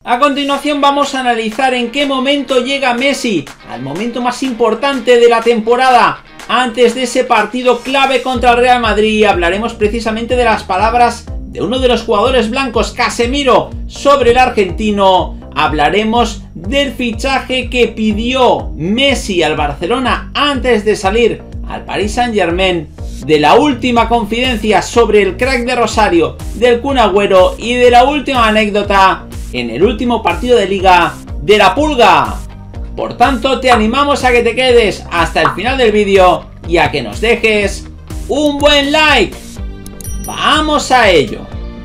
A continuación vamos a analizar en qué momento llega Messi, al momento más importante de la temporada. Antes de ese partido clave contra el Real Madrid, hablaremos precisamente de las palabras de uno de los jugadores blancos, Casemiro, sobre el argentino. Hablaremos del fichaje que pidió Messi al Barcelona antes de salir al Paris Saint-Germain, de la última confidencia sobre el crack de Rosario, del Kun Agüero y de la última anécdota en el último partido de Liga de la Pulga. Por tanto, te animamos a que te quedes hasta el final del vídeo y a que nos dejes un buen like. ¡Vamos a ello!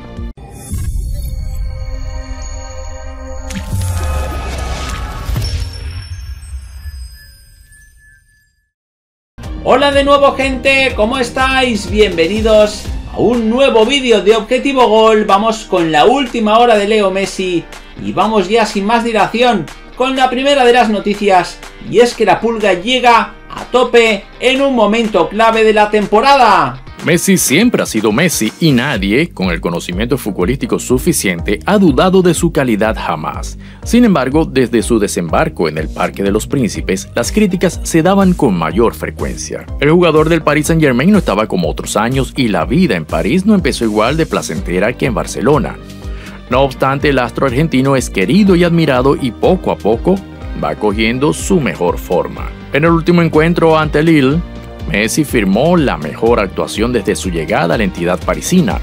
Hola de nuevo, gente, ¿cómo estáis? Bienvenidos a un nuevo vídeo de Objetivo Gol. Vamos con la última hora de Leo Messi y vamos ya sin más dilación con la primera de las noticias, y es que la Pulga llega a tope en un momento clave de la temporada. Messi siempre ha sido Messi y nadie, con el conocimiento futbolístico suficiente, ha dudado de su calidad jamás. Sin embargo, desde su desembarco en el Parque de los Príncipes, las críticas se daban con mayor frecuencia. El jugador del Paris Saint-Germain no estaba como otros años y la vida en París no empezó igual de placentera que en Barcelona. No obstante, el astro argentino es querido y admirado y poco a poco va cogiendo su mejor forma. En el último encuentro ante Lille, Messi firmó la mejor actuación desde su llegada a la entidad parisina.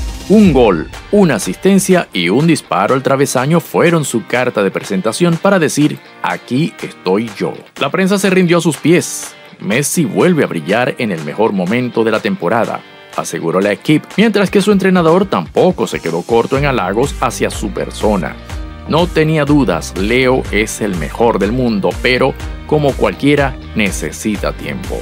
Un gol, una asistencia y un disparo al travesaño fueron su carta de presentación para decir: aquí estoy yo. La prensa se rindió a sus pies. Messi vuelve a brillar en el mejor momento de la temporada, aseguró la equipe, mientras que su entrenador tampoco se quedó corto en halagos hacia su persona. No tenía dudas, Leo es el mejor del mundo, pero como cualquiera necesita tiempo.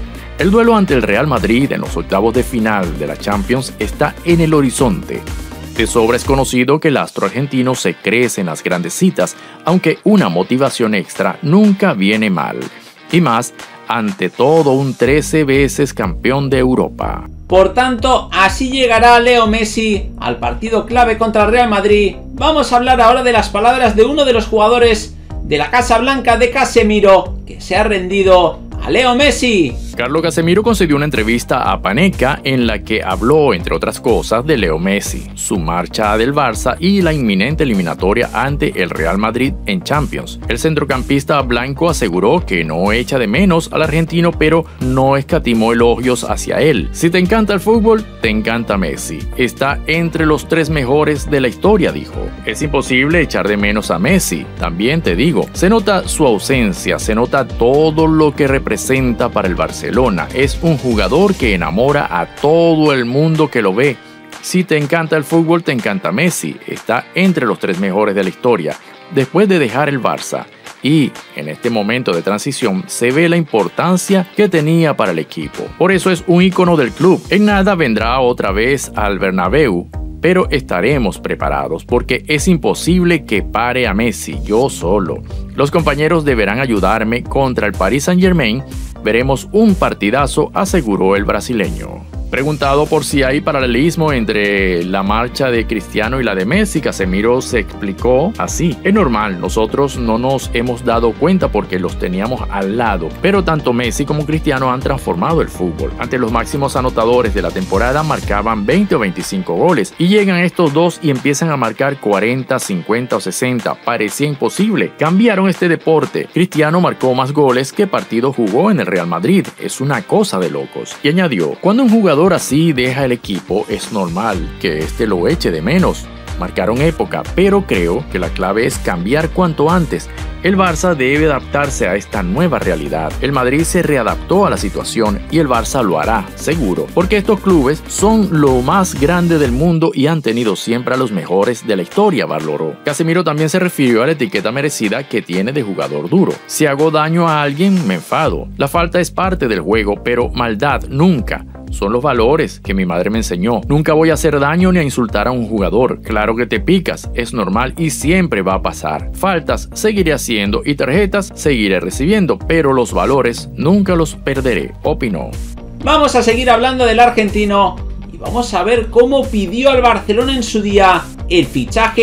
El duelo ante el Real Madrid en los octavos de final de la Champions está en el horizonte. De sobra es conocido que el astro argentino se crece en las grandes citas, aunque una motivación extra nunca viene mal. Y más, ante todo un 13 veces campeón de Europa. Por tanto, así llegará Leo Messi al partido clave contra el Real Madrid. Vamos a hablar ahora de las palabras de uno de los jugadores de la Casa Blanca, de Casemiro, que se ha rendido a Leo Messi. Carlo Casemiro concedió una entrevista a Panenka en la que habló, entre otras cosas, de Leo Messi, su marcha del Barça y la inminente eliminatoria ante el Real Madrid en Champions. El centrocampista blanco aseguró que no echa de menos al argentino, pero no escatimó elogios hacia él. Si te encanta el fútbol, te encanta Messi. Está entre los 3 mejores de la historia, dijo. Es imposible echar de menos a Messi. También te digo, se nota su ausencia, se nota todo lo que representa para el Barcelona. Es un jugador que enamora a todo el mundo que lo ve. Si te encanta el fútbol, te encanta Messi. Está entre los 3 mejores de la historia, después de dejar el Barça. Y en este momento de transición se ve la importancia que tenía para el equipo. Por eso es un ícono del club. En nada vendrá otra vez al Bernabéu, pero estaremos preparados porque es imposible que pare a Messi yo solo. Los compañeros deberán ayudarme contra el Paris Saint-Germain. Veremos un partidazo, aseguró el brasileño. Preguntado por si hay paralelismo entre la marcha de Cristiano y la de Messi, Casemiro se explicó así: es normal, nosotros no nos hemos dado cuenta porque los teníamos al lado, pero tanto Messi como Cristiano han transformado el fútbol. Ante los máximos anotadores de la temporada marcaban 20 o 25 goles y llegan estos dos y empiezan a marcar 40, 50 o 60. Parecía imposible. Cambiaron este deporte. Cristiano marcó más goles que partido jugó en el Real Madrid. Es una cosa de locos. Y añadió: cuando un jugador así deja el equipo, es normal que este lo eche de menos. Marcaron época, pero creo que la clave es cambiar cuanto antes. El Barça debe adaptarse a esta nueva realidad. El Madrid se readaptó a la situación y el Barça lo hará, seguro, porque estos clubes son lo más grande del mundo y han tenido siempre a los mejores de la historia, valoró. Casemiro también se refirió a la etiqueta merecida que tiene de jugador duro. Si hago daño a alguien, me enfado. La falta es parte del juego, pero maldad nunca. Son los valores que mi madre me enseñó. Nunca voy a hacer daño ni a insultar a un jugador. Claro que te picas, es normal y siempre va a pasar. Faltas seguiré haciendo y tarjetas seguiré recibiendo, pero los valores nunca los perderé, opinó. Vamos a seguir hablando del argentino y vamos a ver cómo pidió al Barcelona en su día el fichaje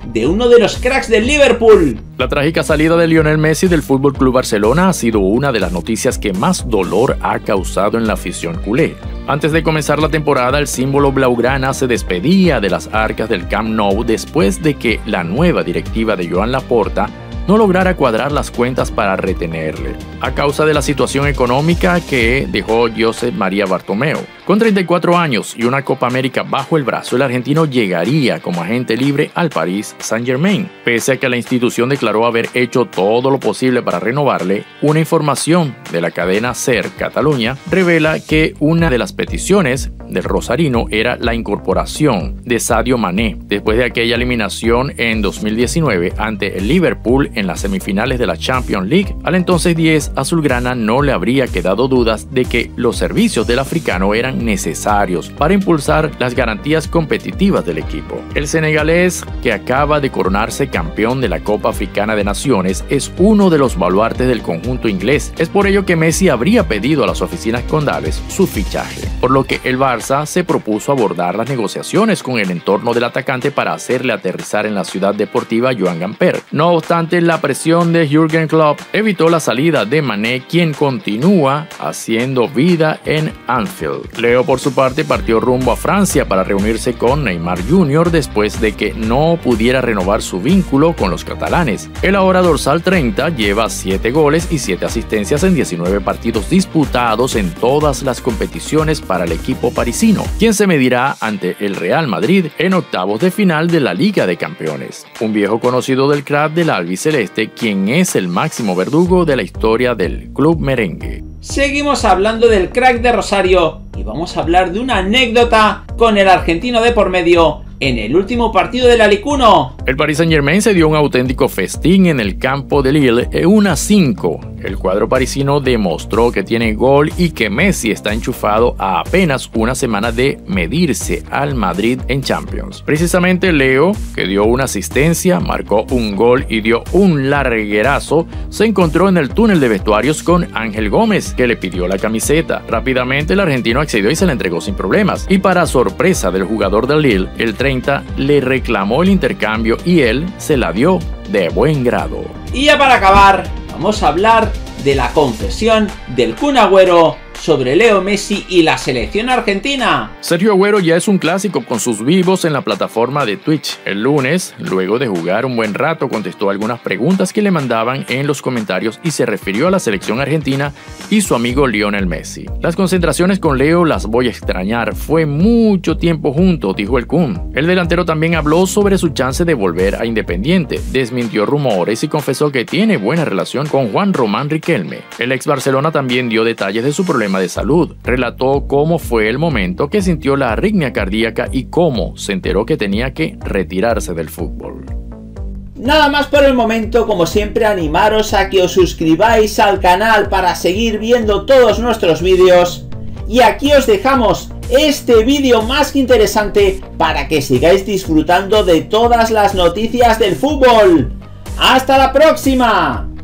de uno de los cracks del Liverpool. La trágica salida de Lionel Messi del FC Barcelona ha sido una de las noticias que más dolor ha causado en la afición culé. Antes de comenzar la temporada, el símbolo blaugrana se despedía de las arcas del Camp Nou después de que la nueva directiva de Joan Laporta no lograra cuadrar las cuentas para retenerle, a causa de la situación económica que dejó Josep María Bartomeu. Con 34 años y una Copa América bajo el brazo, el argentino llegaría como agente libre al Paris Saint-Germain. Pese a que la institución declaró haber hecho todo lo posible para renovarle, una información de la cadena SER Cataluña revela que una de las peticiones del rosarino era la incorporación de Sadio Mané, después de aquella eliminación en 2019 ante el Liverpool en las semifinales de la Champions League. Al entonces 10 azulgrana no le habría quedado dudas de que los servicios del africano eran necesarios para impulsar las garantías competitivas del equipo. El senegalés, que acaba de coronarse campeón de la Copa Africana de Naciones, es uno de los baluartes del conjunto inglés. Es por ello que Messi habría pedido a las oficinas condales su fichaje, por lo que el Barça se propuso abordar las negociaciones con el entorno del atacante para hacerle aterrizar en la ciudad deportiva Joan Gamper. No obstante, la presión de Jürgen Klopp evitó la salida de Mané, quien continúa haciendo vida en Anfield. Leo, por su parte, partió rumbo a Francia para reunirse con Neymar Jr. después de que no pudiera renovar su vínculo con los catalanes. El ahora dorsal 30 lleva 7 goles y 7 asistencias en 19 partidos disputados en todas las competiciones para el equipo parisino, quien se medirá ante el Real Madrid en octavos de final de la Liga de Campeones. Un viejo conocido del crack del albiceleste, quien es el máximo verdugo de la historia del club merengue. Seguimos hablando del crack de Rosario y vamos a hablar de una anécdota con el argentino de por medio en el último partido de la Ligue 1. El Paris Saint-Germain se dio un auténtico festín en el campo de Lille en 1-5. El cuadro parisino demostró que tiene gol y que Messi está enchufado a apenas una semana de medirse al Madrid en Champions. Precisamente Leo, que dio una asistencia, marcó un gol y dio un larguerazo, se encontró en el túnel de vestuarios con Ángel Gómez, que le pidió la camiseta. Rápidamente el argentino accedió y se la entregó sin problemas. Y para sorpresa del jugador del Lille, el 30 le reclamó el intercambio y él se la dio de buen grado. Y ya para acabar, vamos a hablar de la confesión del Kun Agüero sobre Leo Messi y la selección argentina. Sergio Agüero ya es un clásico con sus vivos en la plataforma de Twitch. El lunes, luego de jugar un buen rato, contestó algunas preguntas que le mandaban en los comentarios y se refirió a la selección argentina y su amigo Lionel Messi. Las concentraciones con Leo las voy a extrañar, fue mucho tiempo juntos, dijo el Kun. El delantero también habló sobre su chance de volver a Independiente, desmintió rumores y confesó que tiene buena relación con Juan Román Riquelme. El ex Barcelona también dio detalles de su problema de salud. Relató cómo fue el momento que sintió la arritmia cardíaca y cómo se enteró que tenía que retirarse del fútbol. Nada más por el momento, como siempre animaros a que os suscribáis al canal para seguir viendo todos nuestros vídeos. Y aquí os dejamos este vídeo más que interesante para que sigáis disfrutando de todas las noticias del fútbol. ¡Hasta la próxima!